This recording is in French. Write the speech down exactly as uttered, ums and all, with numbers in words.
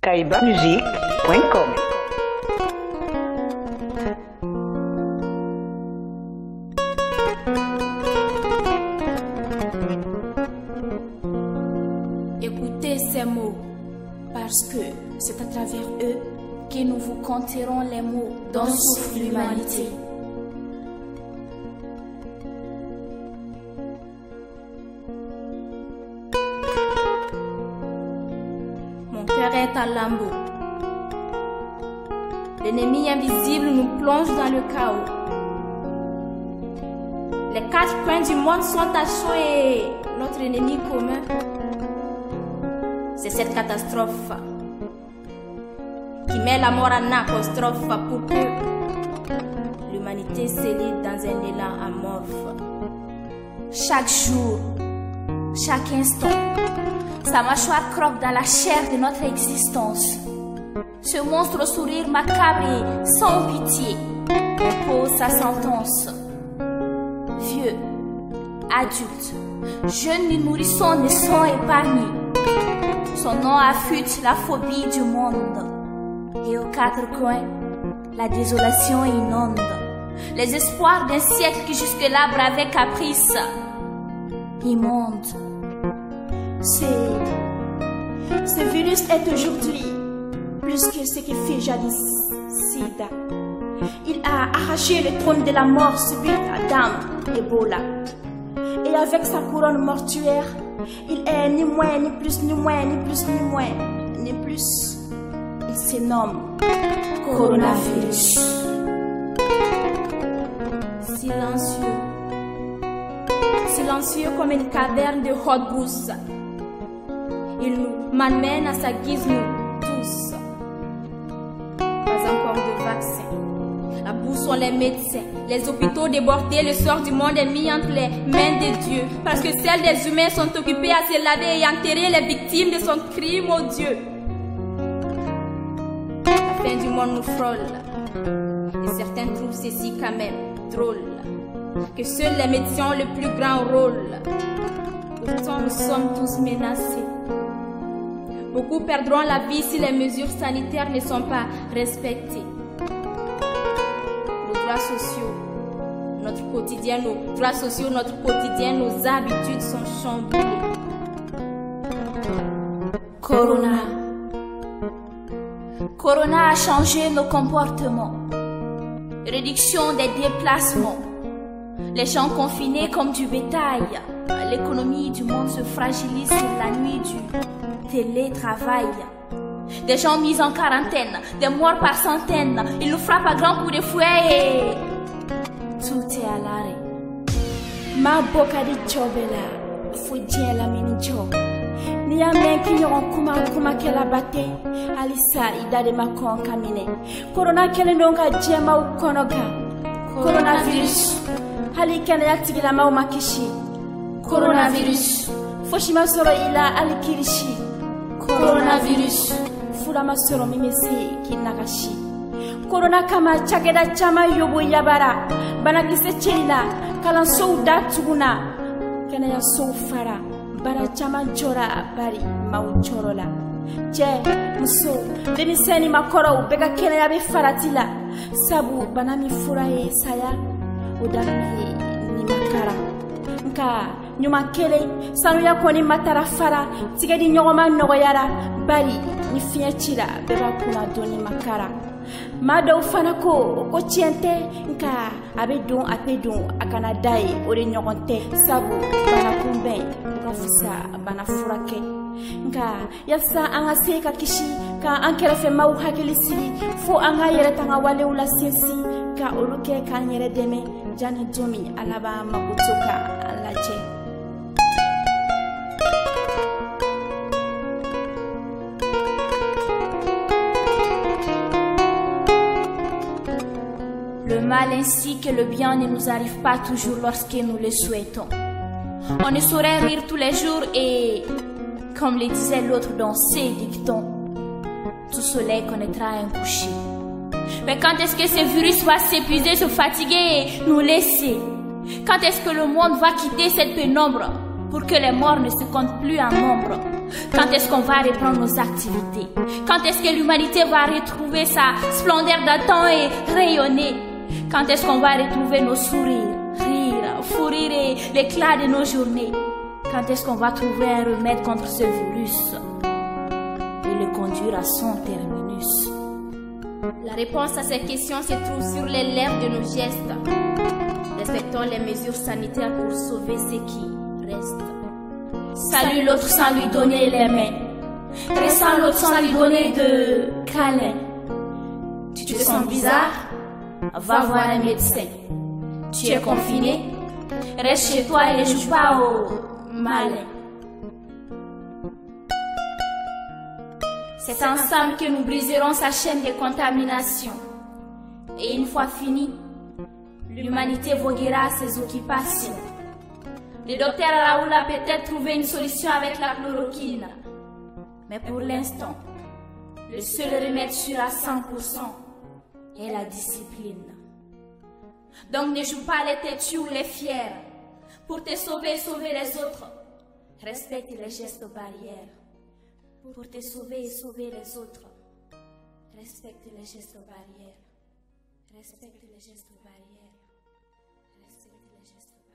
kaiba musique point com. Écoutez ces mots, parce que c'est à travers eux que nous vous conterons les mots dont souffre l'humanité. Mon cœur est en lambeaux. L'ennemi invisible nous plonge dans le chaos. Les quatre coins du monde sont à chaud et notre ennemi commun, c'est cette catastrophe qui met la mort en apostrophe pour que l'humanité s'élise dans un élan amorphe. Chaque jour, chaque instant, sa mâchoire croque dans la chair de notre existence. Ce monstre au sourire macabre et sans pitié impose sa sentence. Vieux, adultes, jeunes et nourrissons ne sont épargnés. Son nom affûte la phobie du monde. Et aux quatre coins, la désolation inonde les espoirs d'un siècle qui jusque-là bravait caprice. Immonde. C'est... Ce virus est aujourd'hui plus que ce que fit jadis Sida. Il a arraché le trône de la mort subite à Dame Ebola. Et avec sa couronne mortuaire, il est ni moins, ni plus, ni moins, ni plus, ni moins, ni plus. Il se nomme coronavirus. Silencieux. Silencieux comme une caverne de haute brousse. Il nous malmène à sa guise, nous tous. Pas encore de vaccin. La boue sont les médecins. Les hôpitaux débordés, le sort du monde est mis entre les mains de Dieu. Parce que celles des humains sont occupées à se laver et enterrer les victimes de son crime odieux. La fin du monde nous frôle. Et certains trouvent ceci quand même drôle. Que seuls les médecins ont le plus grand rôle. Pourtant nous sommes tous menacés. Beaucoup perdront la vie si les mesures sanitaires ne sont pas respectées. Nos droits sociaux, notre quotidien, nos droits sociaux, notre quotidien, nos habitudes sont chamboulées. Corona. Corona a changé nos comportements. Réduction des déplacements. Les gens confinés comme du bétail. L'économie du monde se fragilise sur la nuit du télétravail. Des gens mis en quarantaine, des morts par centaines. Ils nous frappent à grands coups de fouet et tout est à l'arrêt. Ma boca di chobela, fujie la mini job. Ni a men ki ɲɔgɔn kuma kuma kɛla bate halisa i da de ma kɔn ka minɛ korona kɛlen don ka diɲɛmaw kɔnɔ gan coronavirus hali kɛnɛya tigilamaw ma kisi Coronavirus. fosi ma sɔrɔ i la hali kirisi Coronavirus. fura ma sɔrɔ min bɛ se k'i nagasi korona kama cakɛda caman yobo yabara banakisɛ cɛli la kalansow datuguna kɛnɛyasow fara bara caman jɔra bari maaw jɔrɔ la cɛ muso denmisɛn ni makɔrɔw bɛɛ ka kɛnɛya bɛ farati la sabu bana min fura ye saya o daminɛ ye ni makara nka ɲuman kelen sanuya kɔni matarafara tigɛdi ɲɔgɔnma nɔgɔyara bari ni fiɲɛ cira bɛɛ b'a kunna dɔn ni makara maa dɔw fana ko ko tiɲɛ tɛ nka a bɛ don a tɛ don a kana da ye o de ɲɔgɔn tɛ sabu bana kunbɛn o ka fisa bana furakɛ nka yasa an ka se ka kisi ka an kɛrɛfɛmaw hakili sigi fo an ka yɛrɛ tanga walew la sinsin ka olu kɛ k'an yɛrɛ dɛmɛ jani don min ala b'an mago to ka an lajɛ. Le mal ainsi que le bien ne nous arrive pas toujours lorsque nous le souhaitons. On ne saurait rire tous les jours et, comme le disait l'autre dans ses dictons, tout soleil connaîtra un coucher. Mais quand est-ce que ce virus va s'épuiser, se fatiguer et nous laisser? Quand est-ce que le monde va quitter cette pénombre pour que les morts ne se comptent plus en nombre? Quand est-ce qu'on va reprendre nos activités? Quand est-ce que l'humanité va retrouver sa splendeur d'antan et rayonner? Quand est-ce qu'on va retrouver nos sourires, rire, fou rire et l'éclat de nos journées? Quand est-ce qu'on va trouver un remède contre ce virus et le conduire à son terminus? La réponse à ces questions se trouve sur les lèvres de nos gestes. Respectons les mesures sanitaires pour sauver ce qui reste. Salue l'autre sans lui donner les mains. Ressens l'autre sans lui donner de câlins. Tu te sens bizarre? Va voir un médecin. Tu es confiné? Reste chez toi et ne joue pas au malin. C'est ensemble que nous briserons sa chaîne de contamination. Et une fois fini, l'humanité voguera à ses occupations. Le docteur Raoul a peut-être trouvé une solution avec la chloroquine. Mais pour l'instant, le seul remède sûr à cent pour cent est la discipline. Donc ne joue pas les têtus ou les fiers. Pour te sauver et sauver les autres, respecte les gestes barrières. Pour te sauver et sauver les autres, respecte les gestes barrières. Respecte les gestes barrières. Respecte les gestes barrières.